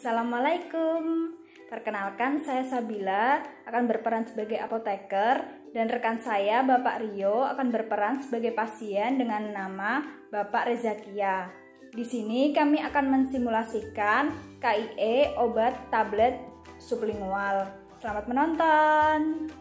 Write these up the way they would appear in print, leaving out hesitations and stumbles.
Assalamualaikum. Perkenalkan, saya Sabila akan berperan sebagai apoteker dan rekan saya Bapak Rio akan berperan sebagai pasien dengan nama Bapak Rezakia. Di sini kami akan mensimulasikan KIE obat tablet sublingual. Selamat menonton.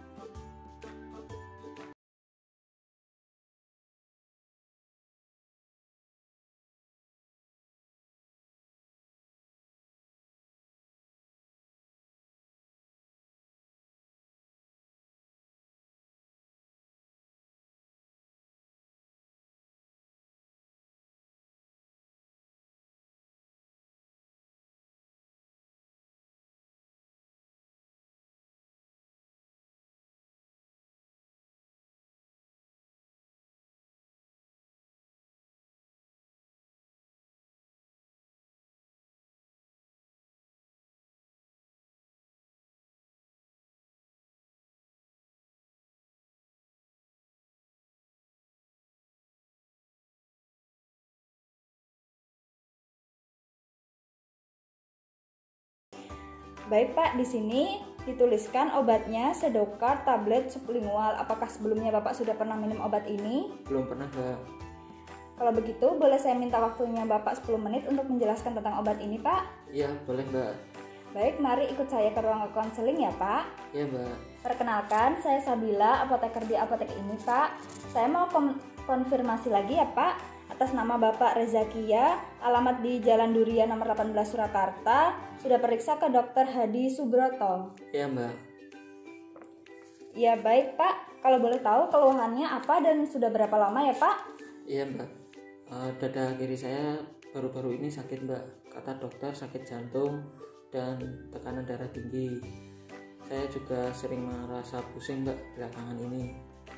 Baik Pak, di sini dituliskan obatnya Sedokar tablet sublingual. Apakah sebelumnya Bapak sudah pernah minum obat ini? Belum pernah, Mbak. Kalau begitu, boleh saya minta waktunya Bapak 10 menit untuk menjelaskan tentang obat ini, Pak? Iya, boleh, Mbak. Baik, mari ikut saya ke ruang konseling ya, Pak. Iya, Mbak. Perkenalkan, saya Sabila, apoteker di apotek ini, Pak. Saya mau konfirmasi lagi ya, Pak. Atas nama Bapak Rezakia, alamat di Jalan Durian nomor 18 Surakarta, sudah periksa ke Dr. Hadi Subroto. Iya, Mbak. Ya, baik, Pak. Kalau boleh tahu keluhannya apa dan sudah berapa lama ya, Pak? Iya, Mbak. Dada kiri saya baru-baru ini sakit, Mbak. Kata dokter sakit jantung dan tekanan darah tinggi. Saya juga sering merasa pusing, Mbak, belakangan ini.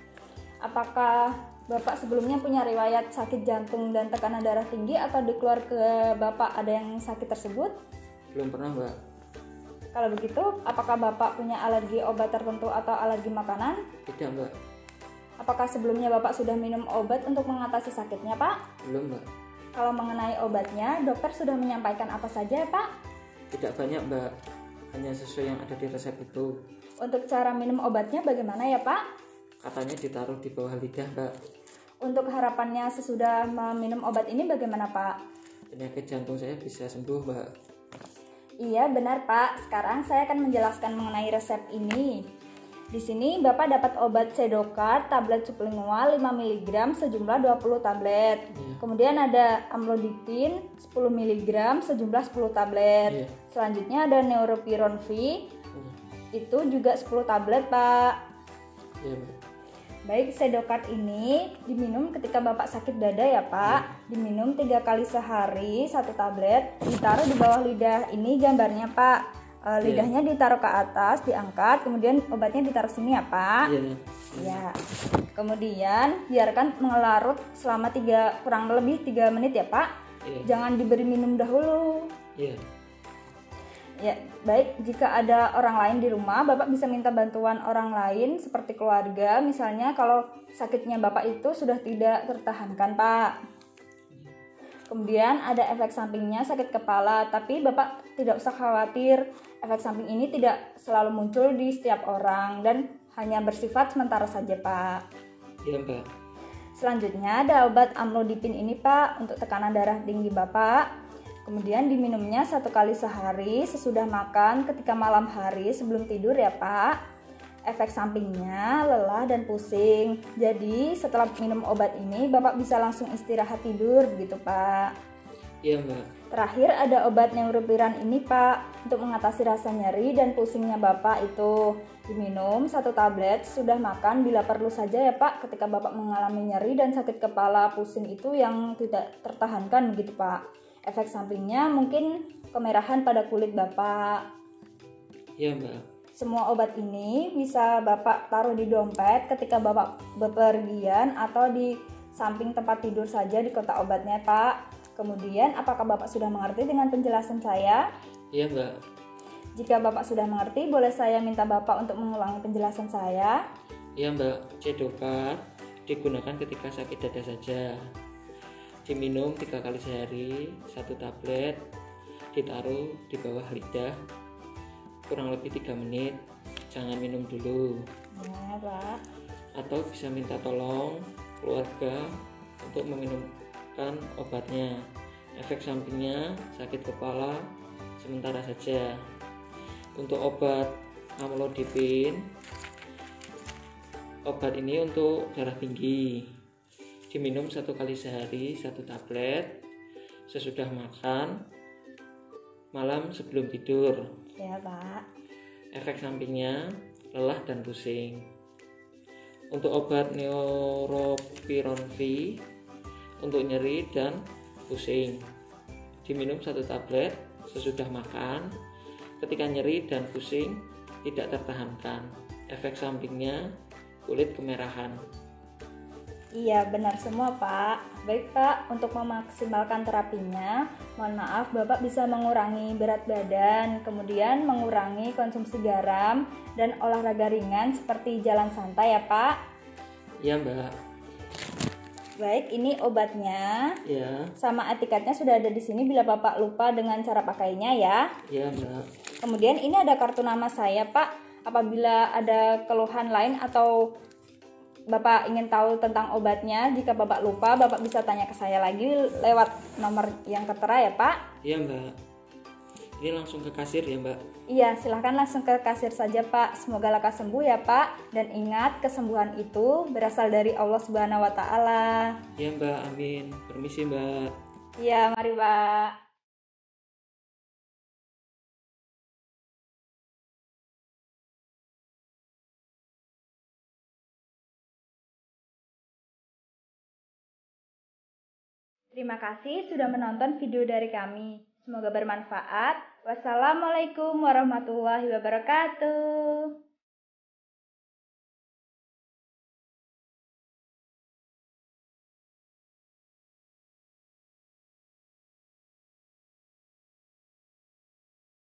Apakah Bapak sebelumnya punya riwayat sakit jantung dan tekanan darah tinggi atau di keluarga Bapak ada yang sakit tersebut? Belum pernah, Mbak. Kalau begitu, apakah Bapak punya alergi obat tertentu atau alergi makanan? Tidak, Mbak. Apakah sebelumnya Bapak sudah minum obat untuk mengatasi sakitnya, Pak? Belum, Mbak. Kalau mengenai obatnya, dokter sudah menyampaikan apa saja, Pak? Tidak banyak, Mbak. Hanya sesuai yang ada di resep itu. Untuk cara minum obatnya bagaimana ya, Pak? Katanya ditaruh di bawah lidah, Mbak. Untuk harapannya sesudah meminum obat ini bagaimana, Pak? Penyakit jantung saya bisa sembuh, Mbak. Iya, benar, Pak. Sekarang saya akan menjelaskan mengenai resep ini. Di sini Bapak dapat obat Sedokar tablet sublingual 5 mg sejumlah 20 tablet. Iya. Kemudian ada amlodipine 10 mg sejumlah 10 tablet. Iya. Selanjutnya ada neuropiron V. Iya. Itu juga 10 tablet, Pak. Iya, Mbak. Baik, Sedokar ini diminum ketika Bapak sakit dada ya, Pak. Diminum 3 kali sehari 1 tablet. Ditaruh di bawah lidah. Ini gambarnya, Pak. Lidahnya ditaruh ke atas, diangkat, kemudian obatnya ditaruh sini ya, Pak. Iya. Ya. Kemudian biarkan mengelarut selama kurang lebih 3 menit ya, Pak. Iya. Jangan diberi minum dahulu. Iya. Ya, baik, jika ada orang lain di rumah, Bapak bisa minta bantuan orang lain seperti keluarga, misalnya kalau sakitnya Bapak itu sudah tidak tertahankan, Pak. Kemudian ada efek sampingnya sakit kepala, tapi Bapak tidak usah khawatir, efek samping ini tidak selalu muncul di setiap orang dan hanya bersifat sementara saja, Pak. Iya, Mbak. Selanjutnya ada obat amlodipine ini, Pak, untuk tekanan darah tinggi Bapak. Kemudian diminumnya 1 kali sehari sesudah makan ketika malam hari sebelum tidur ya, Pak. Efek sampingnya lelah dan pusing. Jadi setelah minum obat ini Bapak bisa langsung istirahat tidur begitu, Pak. Iya, Mbak. Terakhir ada obat neuropiran ini, Pak, untuk mengatasi rasa nyeri dan pusingnya Bapak itu. Diminum 1 tablet sudah makan bila perlu saja ya, Pak, ketika Bapak mengalami nyeri dan sakit kepala pusing itu yang tidak tertahankan begitu, Pak. Efek sampingnya mungkin kemerahan pada kulit Bapak. Iya, Mbak. Semua obat ini bisa Bapak taruh di dompet ketika Bapak bepergian atau di samping tempat tidur saja di kotak obatnya, Pak. Kemudian, apakah Bapak sudah mengerti dengan penjelasan saya? Iya, Mbak. Jika Bapak sudah mengerti, boleh saya minta Bapak untuk mengulangi penjelasan saya? Iya, Mbak. Sedokar digunakan ketika sakit dada saja. Diminum 3 kali sehari 1 tablet. ditaruh di bawah lidah kurang lebih 3 menit. Jangan minum dulu. Ya, Pak. Atau bisa minta tolong keluarga untuk meminumkan obatnya. Efek sampingnya sakit kepala sementara saja. Untuk obat amlodipin, obat ini untuk darah tinggi. Diminum 1 kali sehari 1 tablet sesudah makan, malam sebelum tidur. Ya, Pak. Efek sampingnya lelah dan pusing. Untuk obat neuropiron V untuk nyeri dan pusing, diminum 1 tablet sesudah makan. Ketika nyeri dan pusing tidak tertahankan. Efek sampingnya kulit kemerahan. Iya, benar semua, Pak. Baik, Pak, untuk memaksimalkan terapinya, mohon maaf Bapak bisa mengurangi berat badan, kemudian mengurangi konsumsi garam dan olahraga ringan seperti jalan santai ya, Pak. Iya, Mbak. Baik, ini obatnya. Ya. Sama etiketnya sudah ada di sini bila Bapak lupa dengan cara pakainya ya. Iya, Mbak. Kemudian ini ada kartu nama saya, Pak. Apabila ada keluhan lain atau Bapak ingin tahu tentang obatnya, jika Bapak lupa, Bapak bisa tanya ke saya lagi lewat nomor yang tertera ya, Pak. Iya, Mbak. Ini langsung ke kasir ya, Mbak? Iya, silahkan langsung ke kasir saja, Pak. Semoga lekas sembuh ya, Pak. Dan ingat, kesembuhan itu berasal dari Allah Subhanahu wa Ta'ala. Iya, Mbak. Amin. Permisi, Mbak. Iya, mari, Pak. Terima kasih sudah menonton video dari kami. Semoga bermanfaat. Wassalamualaikum warahmatullahi wabarakatuh.